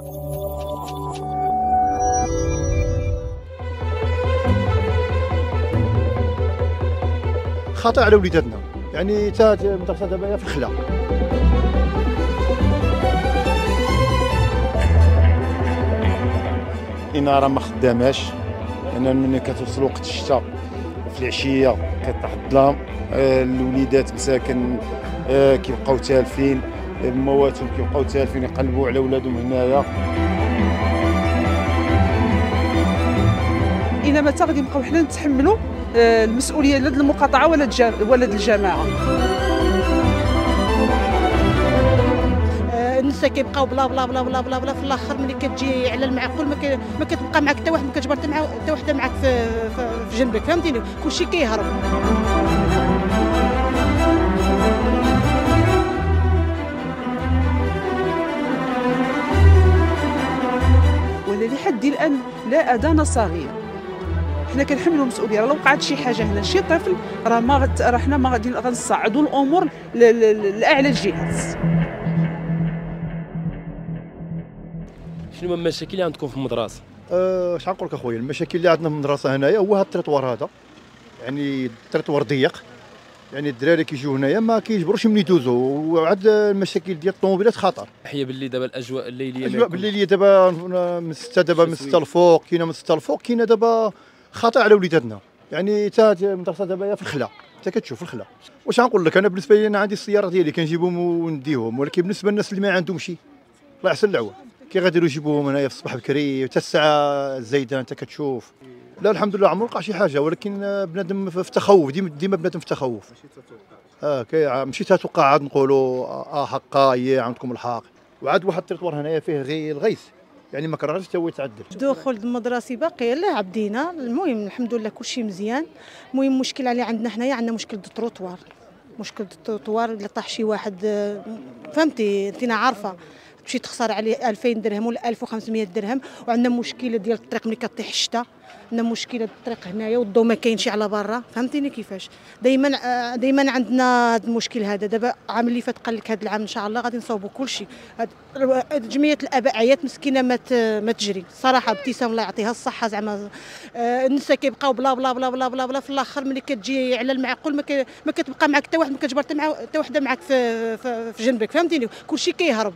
خطر على وليداتنا، يعني تا المدرسه دابا في الخلا. الاناره ما خداماش، انا ملي كتوصل وقت الشتاء وفي العشيه كطيح الظلام، الوليدات مساكن كيبقاو تالفين، مواتهم كيبقاو تالفين، يقلبوا على ولادهم هنايا. الى متى غادي نبقاو حنا نتحملوا المسؤوليه لا ديال المقاطعه ولا ديال الجماعه؟ النساء كيبقاو بلا بلا بلا بلا بلا بلا في الاخر ملي كتجي على المعقول ما كتبقى معك حتى واحد، ما كتجبر حتى وحده معك في جنبك، فهمتيني؟ كلشي كيهرب. ولا لحد الان لا اذان صغير حنا كنحملوا المسؤوليه. لو وقعت شي حاجه هنا شي طفل راه حنا ما غادي غنصعدوا الامور لاعلى الجهات. شنو هما المشاكل اللي عندكم في المدرسه؟ اش غنقول لك اخويا، المشاكل اللي عندنا في المدرسه هنايا هو هذا التريطوار هذا، يعني التريطوار ضيق، يعني الدراري كيجيو هنايا ما كيجبروش منين يدوزوا، وعاد المشاكل ديال الطوموبيلات خطر. حيه باللي دابا الاجواء الليليه الاجواء بالليليه دابا من 6 دابا من 6 الفوق، كاينه من 6 الفوق، كاينه دابا خطر على وليداتنا، يعني تا المدرسه دابا في الخلا، انت كتشوف في الخلا. واش غنقول لك، انا بالنسبه لي انا عندي السياره ديالي كنجيبهم ونديهم، ولكن بالنسبه للناس اللي ما عندهمش الله يحسن العوان كي غاديروا يجيبوهم هنايا في الصباح بكري حتى الساعه الزايده انت كتشوف. لا الحمد لله عمر وقع شي حاجه، ولكن بنادم في تخوف، ديما بنادم في تخوف. ماشي تتوقع عاد نقولوا حقا هي عندكم الحق. وعاد واحد التريطوار هنايا فيه غير الغيث، يعني ما كرهش حتى هو يتعدل. الدخول المدرسي باقي لا عدينا، المهم الحمد لله كلشي مزيان. المهم المشكل اللي عندنا حنايا عندنا مشكل التروطوار، مشكل التروطوار اللي طاح شي واحد، فهمتي انت عارفه تمشي تخسر عليه 2000 درهم ولا 1500 درهم. وعندنا مشكله ديال الطريق ملي كطيح الشتاء، عندنا مشكله الطريق هنايا والضو ما كاينش على برا، فهمتيني كيفاش. دائما عندنا هذا المشكل هذا. دابا العام اللي فات قال لك هذا العام ان شاء الله غادي نصوبوا كل شيء. جمعيه الاباء عيات مسكينه ما تجري صراحه. ابتسام الله يعطيها الصحه زعما. النساء كيبقاو بلا بلا بلا بلا بلا بلا في الاخر ملي كتجي على المعقول ما كتبقى معك حتى واحد، ما كتجبر حتى وحده معك في جنبك، فهمتيني؟ كلشي كيهرب.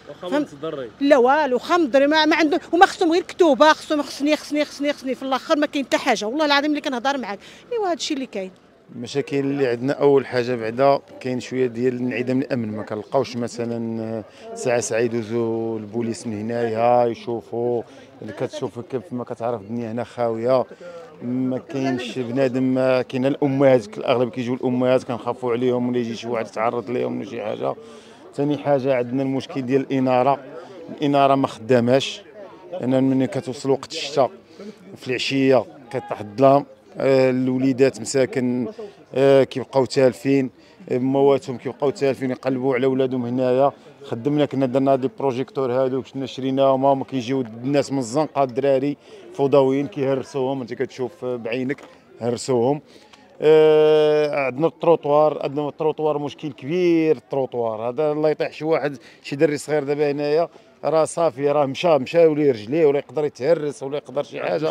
لا والو، خمضري ما عنده، هما خصهم غير كتوبه، خصني في الاخر ما كاين حتى حاجه. والله العظيم اللي كنهضر معاك ايوا هذا الشيء اللي كاين. المشاكل اللي عندنا اول حاجه بعدا كاين شويه ديال انعدام الامن، ما كنلقاوش مثلا ساعه يدوزوا البوليس من هنايا يشوفوا، اللي كتشوف كيف ما كتعرف الدنيا هنا خاويه، ما كاينش بنادم. كاين الامهات الاغلب كيجيو الامهات كنخافوا عليهم ولا يجي شي واحد يتعرض ليهم ولا شي حاجه. ثاني حاجه عندنا المشكل ديال الاناره ما خداماش، انا ملي كتوصل وقت الشتاء في العشيه كطيح الظلام، الوليدات مساكن كيبقاو تالفين، مواتهم كيبقاو تالفين، يقلبوا على ولادهم هنايا. خدمنا كنا درنا هاد البروجيكتور هادوك كنا شريناهم، هما كيجيو الناس من الزنقه الدراري فضاويين كيهرسوهم، انت كتشوف بعينك هرسوهم. عندنا التروطوار مشكل كبير. التروطوار هذا الله يطيح شي واحد شي دري صغير دابا هنايا راه صافي، راه مشى ولي رجليه ولا يقدر يتهرس ولا يقدر شي حاجه.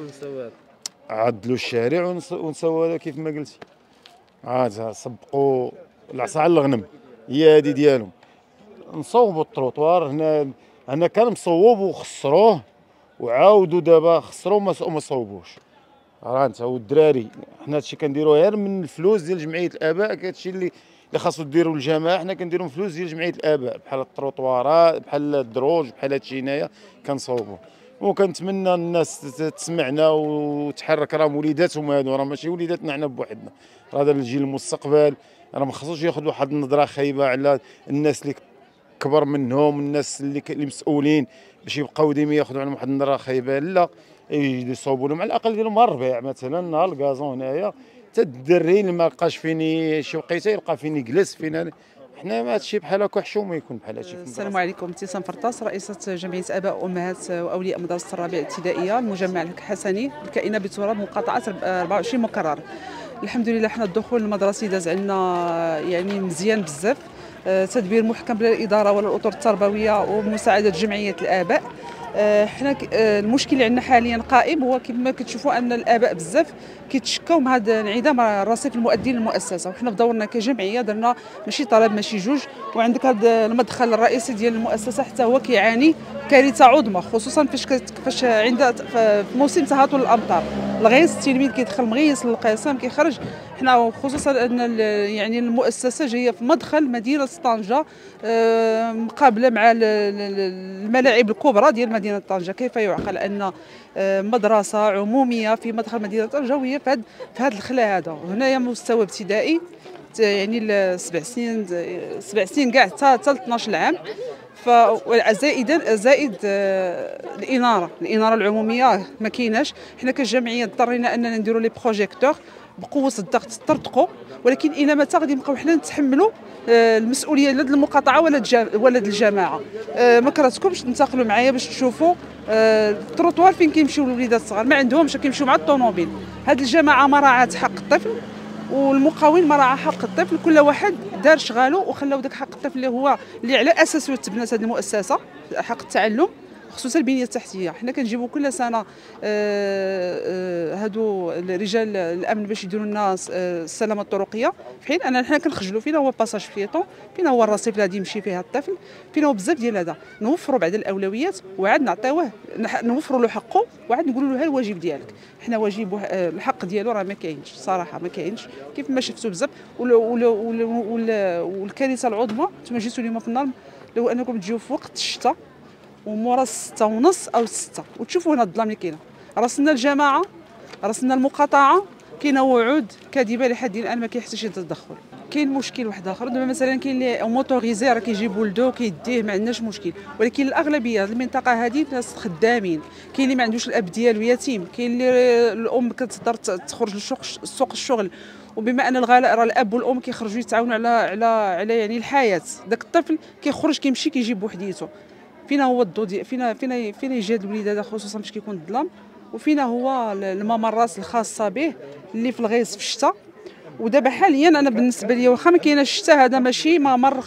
عدلوا الشارع ونسووا كيف ما قلتي، عاد صبقوا العصا على الغنم، هي هذه ديالهم. نصوبوا التروطوار هنا كان مصوب وخسروه، وعاودوا دابا خسروا ما صوبوش. راه انت والدراري حنا هادشي كنديروه غير من الفلوس ديال جمعيه الاباء، هادشي اللي خاصو ديروا الجماعه، حنا كنديروا فلوس ديال جمعيه الاباء بحال التروطوارات بحال الدروج بحال هادشي هنايا كنصوبوه. وكنتمنى الناس تسمعنا وتحرك، راهم وليداتهم هادو، راه ماشي وليداتنا حنا بوحدنا، راه هذا الجيل المستقبل، راه ما خصوش ياخذ واحد النظره خايبه على الناس اللي كبر منهم، الناس اللي مسؤولين باش يبقاو ديما ياخذوا عليهم واحد النظره خايبه. لا يصوبوا لهم على الاقل يديروا مع الربيع مثلا نهار الكازون هنايا، حتى الدري اللي ما لقاش فين شي وقيته يلقى فين يجلس فين. حنا ما هادشي بحال هكا حشومه يكون بحال هادشي. السلام عليكم، ابتسام فرطاس، رئيسة جمعية آباء وأمهات وأولياء مدرسة الرابعة الابتدائية المجمع الحسني الكائنة بتراب مقاطعة 24 مكرر. الحمد لله حنا الدخول المدرسي داز عندنا يعني مزيان بزاف. تدبير محكم لا الاداره ولا الاطر التربويه ومساعده جمعيه الاباء. حنا المشكل اللي عندنا حاليا قائم هو كما كتشوفوا ان الاباء بزاف كيتشكاو من هذا انعدام رصيف المؤدين للمؤسسه، وحنا بدورنا كجمعيه درنا ماشي طلب ماشي جوج، وعندك هذا المدخل الرئيسي ديال المؤسسه حتى هو كيعاني كارثه عظمى، خصوصا فاش عند موسم تهاطل الامطار، الغيث التلميذ كيدخل مغيس للقسم كيخرج. حنا خصوصا ان يعني المؤسسه جايه في مدخل مدينه طنجه مقابله مع الملاعب الكبرى ديال مدينه طنجه. كيف يعقل ان مدرسه عموميه في مدخل مدينه طنجه وهي في هذا الخلا هذا؟ هنايا مستوى ابتدائي يعني 7 سنين كاع حتى 12 عام، زائد الاناره العموميه ما كايناش. حنا كجمعيه اضطرينا اننا نديروا لي بروجيكتور بقوه الضغط تطرطقوا، ولكن الى متى غادي نبقاو حنا نتحملوا المسؤوليه لا ديال المقاطعه ولا ديال الجماعه؟ ما كرهتكمش تنتقلوا معايا باش تشوفوا التروطوار فين كيمشيو الوليدات الصغار، ما عندهمش، كيمشيو مع الطوموبيل. هذه الجماعه ما راعات حق الطفل، والمقاول ما راعى حق الطفل، كل واحد دار شغالو وخلاو داك حق الطفل اللي على اساسه تبنات هذه المؤسسه، حق التعلم خصوصا البنيه التحتيه. حنا كنجيبوا كل سنه هادو رجال الامن باش يديروا لنا السلامه الطرقيه، في حين اننا حنا كنخجلوا فينا هو باساج فيتون، فينا هو الرصيف اللي غادي يمشي فيه الطفل، فينا هو بزاف ديال هذا. نوفروا بعد الاولويات وعاد نعطيوه، نوفروا له حقه وعاد نقولوا له ها الواجب ديالك. حنا واجب الحق ديالو راه ما كاينش صراحه، ما كاينش كيف ما شفتوا بزاف. والكارثه العظمى نتوما جيتوا اليوم في النهار، لو انكم تجيو في وقت الشتاء ومورا 6:30 أو 6 وتشوفوا هنا الظلام اللي كاينه، راسنا الجماعه راسنا المقاطعه، كاينه وعود كاذبه لحد الان ما كيحتاجش تدخل. كاين مشكل واحد اخر دابا مثلا كاين اللي موتوريزي راه كيجيب ولدو كيديه ما عندناش مشكل، ولكن الاغلبيه المنطقه هذه ناس خدامين، كاين اللي ما عندوش الاب ديالو يتيم، كاين اللي الام كتقدر تخرج للسوق الشغل، وبما ان الغلاء راه الاب والام كيخرجوا يتعاونوا على يعني الحياه، داك الطفل كيخرج كيمشي كيجيب بوحديته. فينا هو الضو فينا يجي هاد الوليد هذا خصوصا فاش كيكون الظلام، وفينا هو الممرات الخاصه به اللي في الغيص في الشتاء. ودابا حاليا انا بالنسبه لي واخا ما كايناش الشتاء، هذا ماشي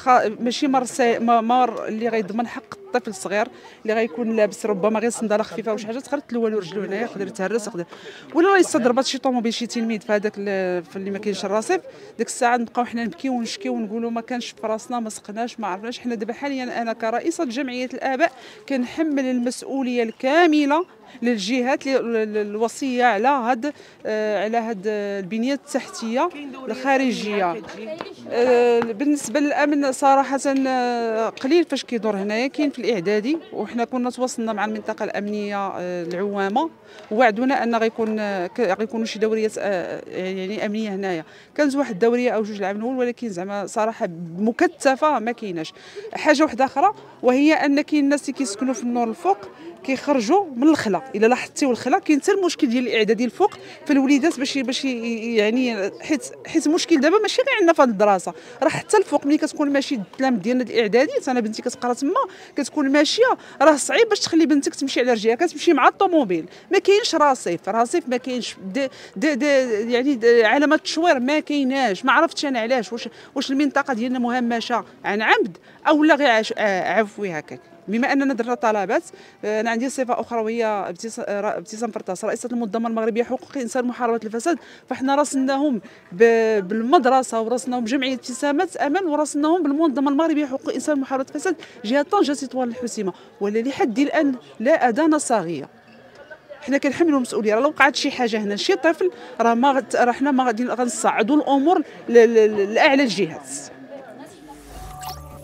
ممر اللي غيضمن حق الطفل الصغير اللي غيكون لابس ربما غير صنداله خفيفه ولا شي حاجه تقدر تلوى له رجلو هنايا، يقدر يتهرس، يقدر ولا يستضربات شي طوموبيل شي تلميذ في هذاك اللي ما كاينش الرصيف. ديك الساعه نبقاو حنا نبكيو ونشكيو ونقولوا ما كانش في راسنا، ما سقناش، ما عرفناش. حنا دابا حاليا انا كرئيسه جمعيه الاباء كنحمل المسؤوليه الكامله للجهات الوصيه على هاد البنيه التحتيه الخارجيه. بالنسبه للامن صراحه قليل فاش كيدور هنايا، كاين في الاعدادي، وحنا كنا تواصلنا مع المنطقه الامنيه العوامه ووعدونا ان غيكونوا شي دوريات يعني امنيه هنايا. كانت واحد الدوريه او جوج العام الاول، ولكن زعما صراحه مكثفه ما كايناش. حاجه واحده اخرى وهي ان كاين الناس اللي كيسكنوا في النور الفوق كيخرجوا من الخلا. الا لاحظتيوا الخلا كاين حتى المشكل ديال الاعدادي الفوق في الوليدات باش يعني حيت المشكل دابا ماشي غير عندنا في هذه الدراسه، راه حتى الفوق ملي كتكون ماشي التلاميذ ديالنا الاعدادي، انا بنتي كتقرا تما كتكون ماشيه، راه صعيب باش تخلي بنتك تمشي على رجليها، كتمشي مع الطوموبيل، ما كاينش رصيف ما كاينش يعني علامات التشوير ما كايناش. ما عرفتش انا علاش، واش المنطقه ديالنا مهمشه عن عمد او لا غير عفوي هكاك. بما اننا درنا طلبات، انا عندي صفه اخرى وهي ابتسام فرطاس رئيسه المنظمه المغربيه حقوق الانسان ومحاربه الفساد، فاحنا راسلناهم بالمدرسه وراسلناهم بجمعيه ابتسامات امل وراسلناهم بالمنظمه المغربيه حقوق الانسان ومحاربه الفساد جهه طنجه تطوان الحسيمه، ولا لحد الان لا ادانه صاغيه. حنا كنحملوا المسؤوليه، راه لو وقعت شي حاجه هنا شي طفل راه حنا ما غادي غنصعدوا الامور لاعلى الجهات.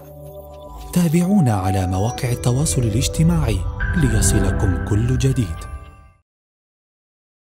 تابعونا على مواقع التواصل الاجتماعي ليصلكم كل جديد.